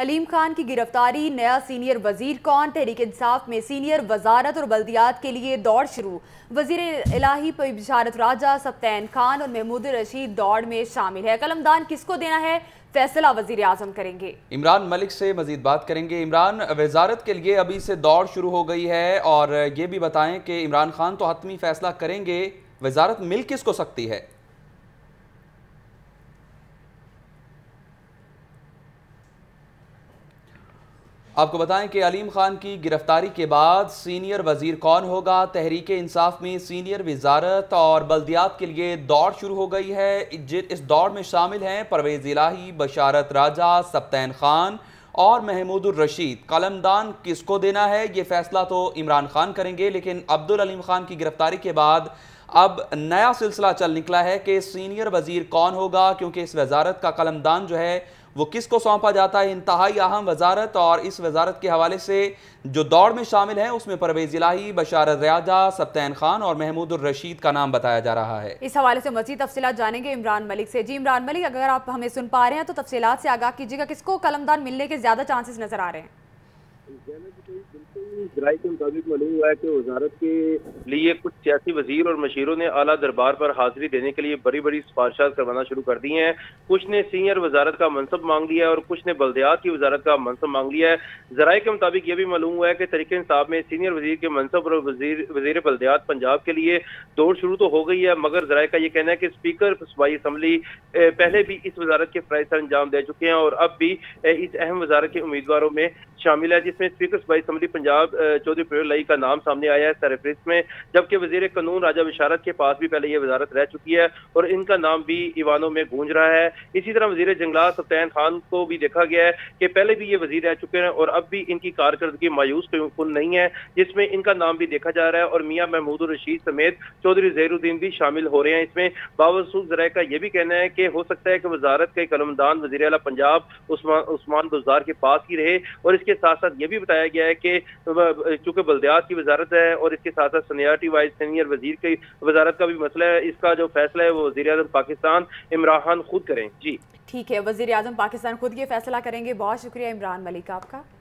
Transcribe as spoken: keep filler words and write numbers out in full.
अलीम खान की गिरफ्तारी, नया सीनियर वजीर कौन, तहरीक इंसाफ में सीनियर वजारत और बल्दियात के लिए दौड़ शुरू। वजीर इलाही बिशारत राजा, सप्तैन खान और महमूद रशीद दौड़ में शामिल है। कलमदान किसको देना है, फैसला वजीर आजम करेंगे। इमरान मलिक से मजीद बात करेंगे। इमरान, वजारत के लिए अभी से दौड़ शुरू हो गई है और ये भी बताएं कि इमरान खान तो हतमी फैसला करेंगे, वजारत मिल किसको सकती है? आपको बताएं कि अलीम खान की गिरफ्तारी के बाद सीनियर वजीर कौन होगा, तहरीक इंसाफ में सीनियर वजारत और बल्दियात के लिए दौड़ शुरू हो गई है। इस दौड़ में शामिल हैं परवेज इलाही, बशारत राजा, सप्तैन खान और महमूद रशीद। कलमदान किसको देना है ये फैसला तो इमरान खान करेंगे, लेकिन अब्दुल अलीम खान की गिरफ्तारी के बाद अब नया सिलसिला चल निकला है कि सीनियर वजीर कौन होगा, क्योंकि इस वजारत का कलमदान जो है वो किसको सौंपा जाता है। इंतहाई अहम वजारत और इस वजारत के हवाले से जो दौड़ में शामिल है उसमें परवेज इलाही, बशारत राजा, सप्तैन खान और महमूद रशीद का नाम बताया जा रहा है। इस हवाले से मजीद तफसीलात जानेंगे इमरान मलिक से। जी इमरान मलिक, अगर आप हमें सुन पा रहे हैं तो तफसीलात से आगाह कीजिएगा, किसको कलमदान मिलने के ज्यादा चांसेस नजर आ रहे हैं? जराये के मुताबिक मालूम हुआ है कि वजारत के लिए कुछ सियासी वजीर और मशीरों ने आला दरबार पर हाजिरी देने के लिए बड़ी बड़ी सिफारिशात करवाना शुरू कर दी हैं। कुछ ने सीनियर वजारत का मनसब मांग लिया है और कुछ ने बल्दियात की वजारत का मनसब मांग लिया है। जराये के मुताबिक यह भी मालूम हुआ है कि तहरीक इंसाफ में सीनियर वजीर के मनसब और वजीर वजीर बल्दियात पंजाब के लिए दौड़ शुरू तो हो गई है, मगर जराये का यह कहना है कि स्पीकर सूबाई असम्बली पहले भी इस वजारत के फराइज सर अंजाम दे चुके हैं और अब भी इस अहम वजारत के उम्मीदवारों में शामिल है, जिसमें स्पीकर सूबाई असम्बली पंजाब चौधरी लाई का नाम सामने आया है सरफहरिस्त में, जबकि वजीर कानून राजा बिशारत के पास भी पहले ये वजारत रह चुकी है और इनका नाम भी ईवानों में गूंज रहा है। इसी तरह वजीर जंगलात सप्तैन खान को भी देखा गया है कि पहले भी ये वजीर रह चुके हैं और अब भी इनकी कारकर्दगी मायूस कुन नहीं है, जिसमें इनका नाम भी देखा जा रहा है और मियां महमूद रशीद समेत चौधरी ज़हीरुद्दीन भी शामिल हो रहे हैं इसमें। बावजूद जराये का यह भी कहना है कि हो सकता है कि वजारत के कलमदान वजीर आला पंजाब उस्मान उस्मान बुज़दार के पास ही रहे और इसके साथ साथ ये भी बताया गया है कि चूंकि बल्दियात की वजारत है और इसके साथ साथ सीनियरिटी वाइज सीनियर वजीर की वजारत का भी मसला है, इसका जो फैसला है वो वजीर आज़म पाकिस्तान इमरान खान खुद करें। जी ठीक है, वजीर आज़म पाकिस्तान खुद ये फैसला करेंगे। बहुत शुक्रिया इमरान मलिक आपका।